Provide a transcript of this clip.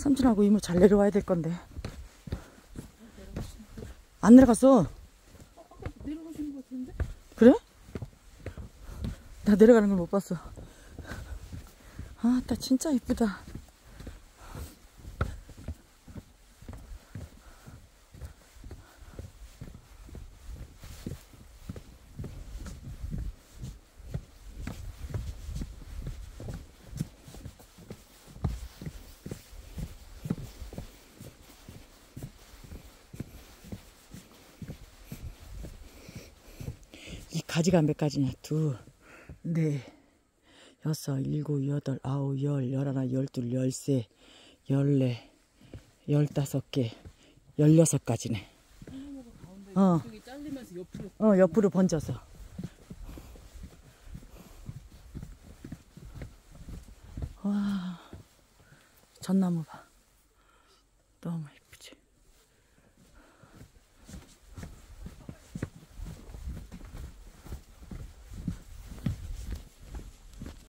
삼촌하고 이모 잘 내려와야 될 건데. 안 내려갔어. 아까 내려가시는 것 같은데? 그래? 나 내려가는 걸 못 봤어. 아, 나 진짜 이쁘다. 이 가지가 몇 가지냐? 둘, 넷, 여섯, 일곱, 여덟, 아홉, 열, 열하나, 열둘, 열세, 열네, 15개, 16가지네. 어. 여기 잘리면서 옆으로. 옆으로 번져서. 와, 전나무 봐. 너무 예뻐.